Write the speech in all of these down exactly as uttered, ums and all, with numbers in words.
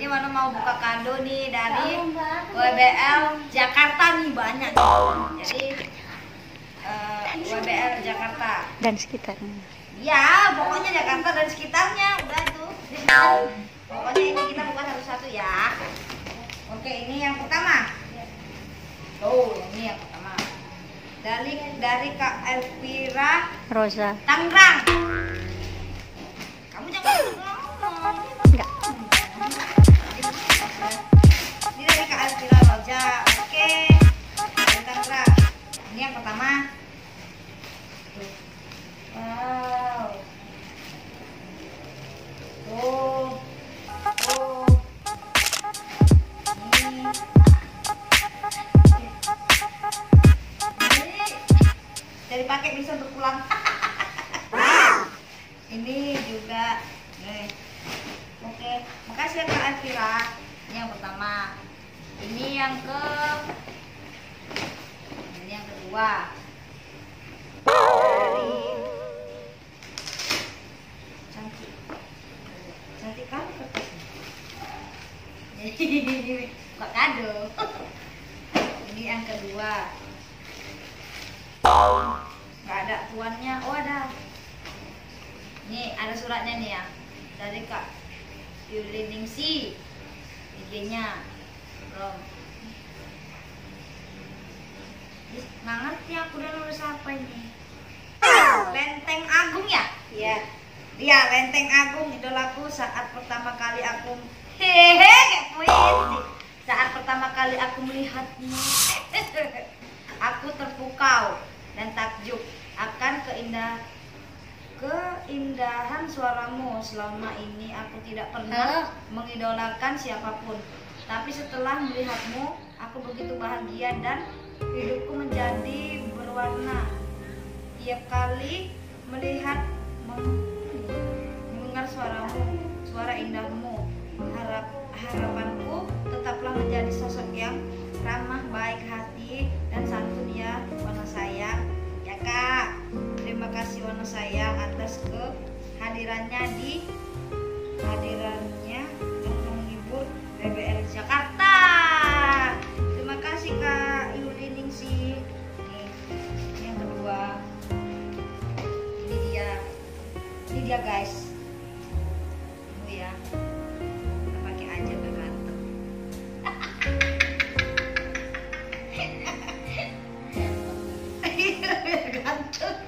Mana mau buka kado nih dari W B L Jakarta nih, banyak. Jadi uh, W B L Jakarta dan sekitarnya. Ya, pokoknya Jakarta dan sekitarnya udah tuh. Pokoknya ini kita buka satu-satu ya. Oke, ini yang pertama. Oh, ini yang pertama. Dari dari Kak Elvira Rosa. Tangerang. Kamu jangan ngomong. Enggak. Ini dari Kak Elvira Rosa. Oke. Dari Tangerang. Ini yang pertama. Wow. Oh. Oh. Ini. Ini. Jadi pakai bisa untuk pulang. Ini juga. Nih. Oke, makasih ya Kak Elvira. Ini yang pertama. Ini yang ke Ini yang kedua. Dari cantik. Cantik kan kertasnya. Jadi kok kado. Ini yang kedua. Nggak ada tuannya. Oh, ada. Nih, ada suratnya nih ya. Dari Kak Yuliningsi. I G-nya. Belum. Nggak ngerti aku udah nulis apa ini. Lenteng Agung ya? Iya. Iya, Lenteng Agung, idolaku saat pertama kali aku hehe kayak puisi. Saat pertama kali aku melihatmu, aku terpukau dan takjub akan keindah keindahan suaramu. Selama ini aku tidak pernah mengidolakan siapapun, tapi setelah melihatmu, aku begitu bahagia dan hidupku menjadi berwarna. Tiap kali melihat mendengar suaramu, suara indahmu, harap harapanku tetaplah menjadi sosok yang ramah, baik hati dan santun ya Wana sayang. Ya Kak, terima kasih Wana sayang atas kehadirannya di hadirannya untuk menghibur W B L Jakarta. Terima kasih Kak Yuliningsi. Nih, ini yang kedua. Ini dia. Ini dia guys. Tunggu ya. Kita pakai aja biar ganteng. Biar ganteng.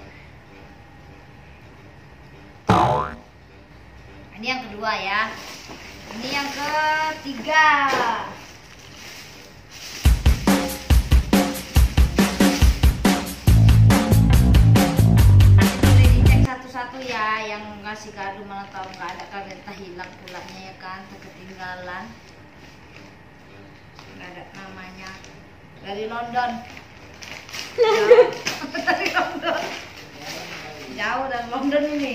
Ini yang kedua ya. Ini yang ketiga. Satu ya yang ngasih kado, malah tahu nggak ada, kalian entah hilang pulanya ya kan, ketinggalan, nggak ada namanya. Dari London. Jauh. Dari London. Jauh dari London ini.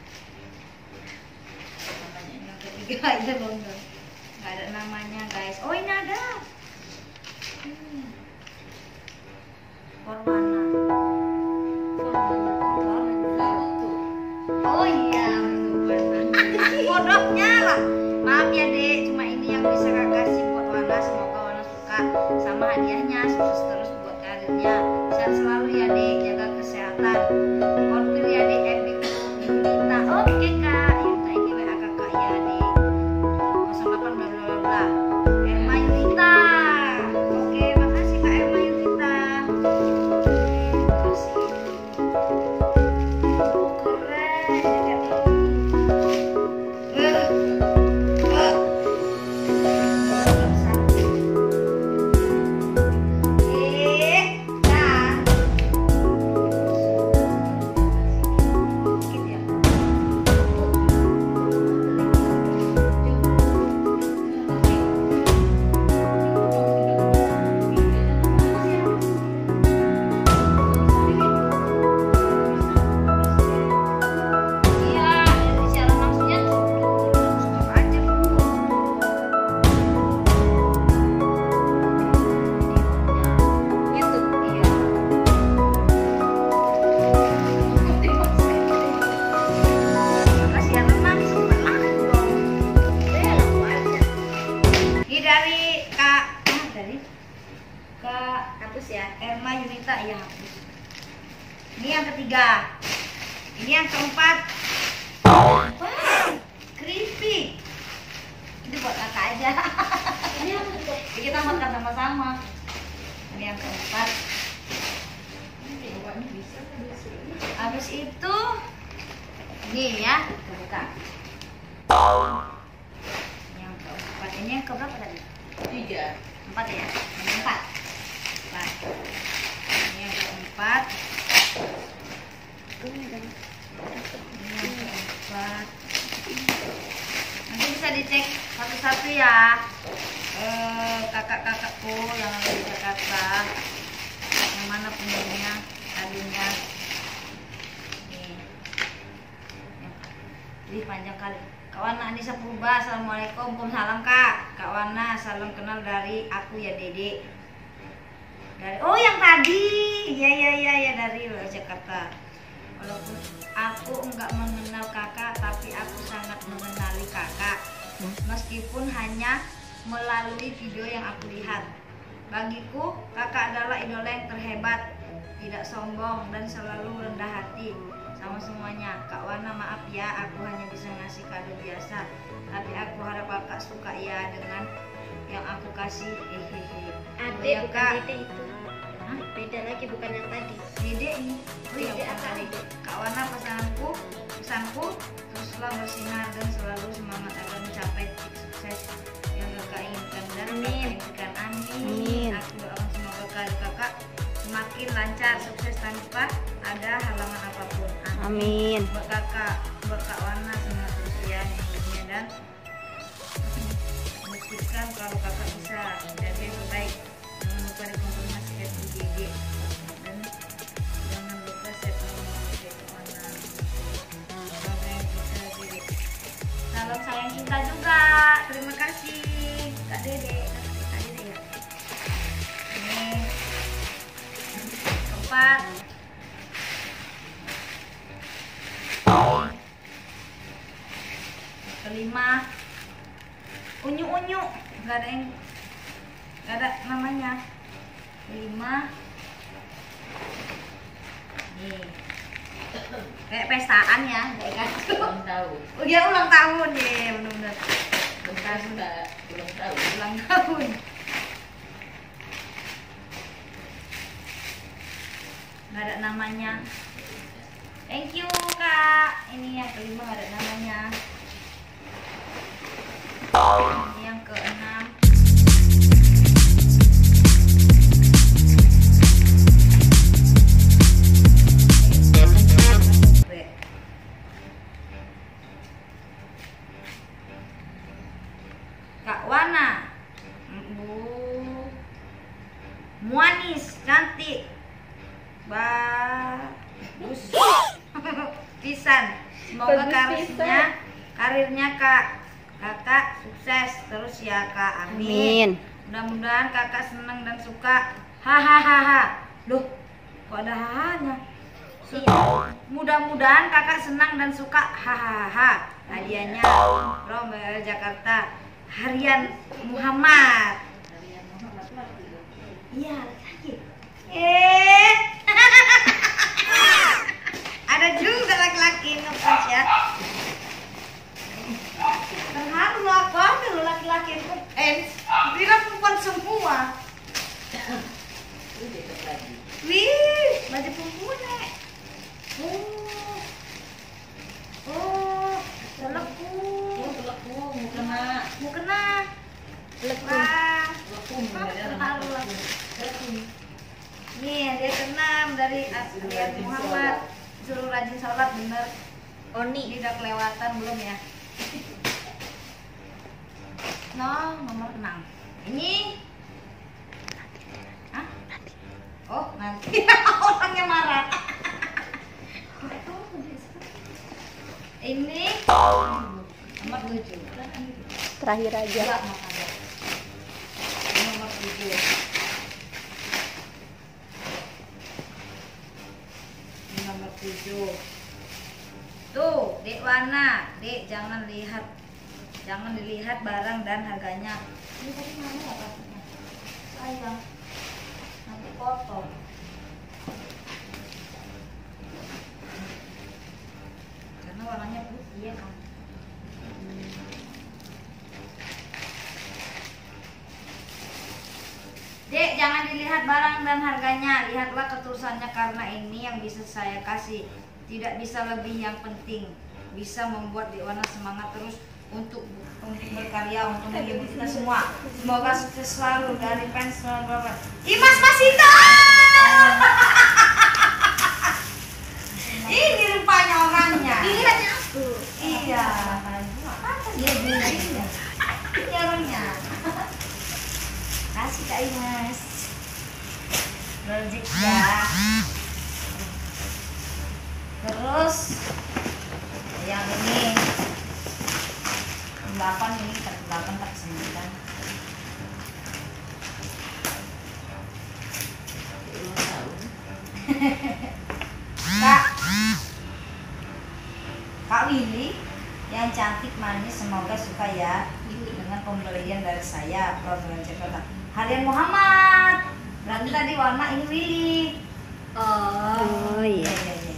Namanya yang ketiga itu London. Nggak ada namanya guys. Oh ini ada. Hmm. Korwana. Oh iya, bodohnya lah. Maaf ya Dek, cuma ini yang bisa Kak kasih buat Wana. Semoga Wana suka sama hadiahnya, sukses terus buat karirnya. Sehat selalu ya Dek, jaga kesehatan. Konfir ya Dek, Epic Yunita. Oke Kak, Yunita ini W A kakak ya Dek. nol delapan bla bla bla. Emma Yunita. Oke, makasih Kak Emma Yunita. Makasih. dari Kak ah, dari Kak Hapus ya. Erma Yunita, iya hapus. Ini yang ketiga. Ini yang keempat. Wah, crispy. Ini buat kakak aja. Ini apa tuh? Kita makan sama-sama. Ini yang keempat. Habis itu ini ya, kita buka. Ini yang keempat. Ini yang keberapa tadi? Tiga. Empat ya? Yang empat. Empat. Ini yang keempat. Ini yang keempat. Nanti bisa dicek satu-satu ya. Eh, kakak-kakakku yang ada di Jakarta. Yang mana punyanya tadinya. Nih. Jadi panjang kali. Kak Wana Anissa Purba, assalamualaikum, waalaikumsalam kak. Kak Wana, salam kenal dari aku ya Dede. Dari oh yang tadi, iya iya iya ya dari Jakarta. Walaupun aku enggak mengenal kakak, tapi aku sangat mengenali kakak. Meskipun hanya melalui video yang aku lihat. Bagiku, kakak adalah idola yang terhebat, tidak sombong dan selalu rendah hati sama semuanya. Kak Wana, maaf ya, aku hanya bisa ngasih kado biasa, tapi aku harap kakak suka ya dengan yang aku kasih. Hehehe. Ade Ya, bukan Kak. Dede itu. Hah? Beda lagi, bukan yang tadi. Dede ini. Oh iya, Dede bukan apa? tadi. Kak Wana, pesanku, pesanku teruslah bersinar dan selalu semangat agar mencapai sukses yang kakak inginkan dan Amin. kakak inginkan. Amin. Amin. Aku doakan semoga karir kakak semakin lancar, sukses tanpa ada halangan apapun. Amin. Buat kakak, buat Kak Wana semangat terus ya hidupnya dan buktikan kalau kakak bisa jadi yang terbaik. Jangan lupa dikonfirmasi ke I G dan jangan lupa share nomor Kak Wana. Semoga yang bisa jadi. Salam sayang cinta juga. Terima kasih Kak Dede. Kak Dede ya. Ini keempat. Kelima, unyu-unyu, nggak ada yang, nggak ada namanya. Lima, nih, kayak pestaan ya, kayak kan? Ulang tahun. Oh ya ulang tahun deh, benar-benar. Bentar, bentar. Ulang tahun. Ulang tahun. Nggak ada namanya. Thank you kak. Ini yang kelima nggak ada namanya. Ini yang keenam. Kak Wana, Bu Muanis, cantik, bagus, pisan. Semoga Bagus karirnya, pisan. karirnya kak, kakak sukses terus ya kak. Amin. Amin. Mudah-mudahan kakak senang dan suka. Hahaha. Loh, kok ada hahanya? Mudah-mudahan kakak senang dan suka. Hahaha. Hadiahnya Romel Jakarta. Harian Muhammad. Harian Muhammad lagi. Iya, lagi. Eh. Ada juga laki-laki ngepas ya. Terharu aku ambil loh laki-laki itu. Eh, kira perempuan semua. Itu dekat lagi. Wih, baju perempuan. Oh. Oh, seleku. Oh, teleku, mau kena. Mau kena. Teleku. Wah. Teleku, Ah, ada terharu anak lah. teleku. Nih, dia keenam dari Aslian Muhammad. Suruh rajin sholat, bener. Oni. Ini udah kelewatan belum ya? No, nomor enam. Ini Hah? Oh, nanti orangnya marah. Ini nomor tujuh. Terakhir aja. Dua makanya. Ini nomor tujuh. Ini nomor tujuh. Tuh, Dek Wana, Dek jangan lihat Jangan dilihat barang dan harganya. Ini tadi mana ya plastiknya? Sayang, nanti kotor. Karena warnanya putih ya kan. Dek, jangan dilihat barang dan harganya, lihatlah ketulusannya karena ini yang bisa saya kasih. Tidak bisa lebih, yang penting bisa membuat Dek Wana semangat terus untuk untuk berkarya, untuk menghibur kita semua. Semoga sukses selalu dari fans Bapak. Imas Masita. Ini rupanya orangnya. Ini hanya aku. Iya. Apa dia bilang? Ini orangnya. Kasih Kak Imas. Project ya. Terus yang ini delapan, ini delapan tak sembilan. Kak Kak Willy yang cantik manis, semoga suka ya dengan pembelian dari saya. Program Jakarta Harian Muhammad. Berarti tadi warna ini Willy. Oh, Oh iya. iya iya.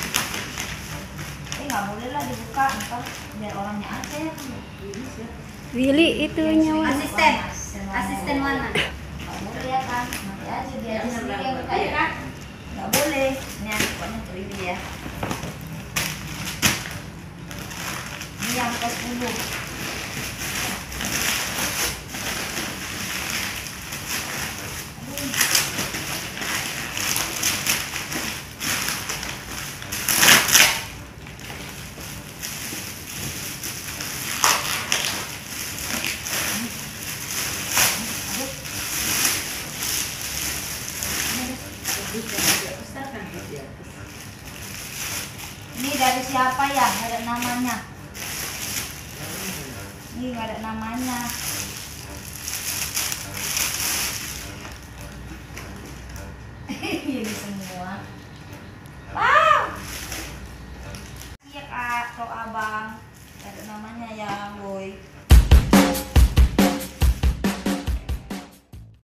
Ini nggak boleh lah dibuka, ntar biar orangnya aja ya. Willy itunya Wan. Asisten, Asisten Wana. nggak boleh ya kan? Nanti aja biar dia sendiri yang buka ya kan? Nggak boleh. Ini yang pokoknya tuh ini ya. Ini yang ke sepuluh. Ini dari siapa ya? Nggak ada namanya. Ini nggak ada namanya. Ini semua. Wow. Iya Kak, atau Abang.